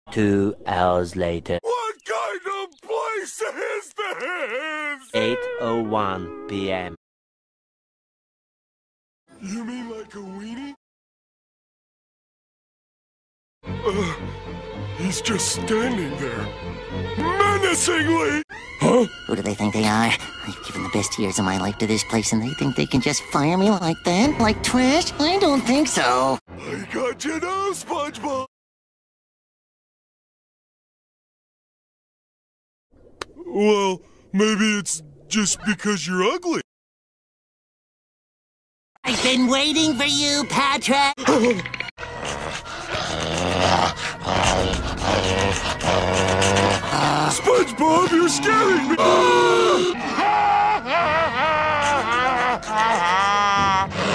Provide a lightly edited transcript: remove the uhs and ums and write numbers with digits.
2 hours later. What kind of place is this? 8:01 p.m. You mean like a weenie? He's just standing there, menacingly! Huh? Who do they think they are? I've given the best years of my life to this place and they think they can just fire me like that? Like trash? I don't think so. I got you now, SpongeBob! Well, maybe it's just because you're ugly. I've been waiting for you, Patrick! SpongeBob, you're scaring me!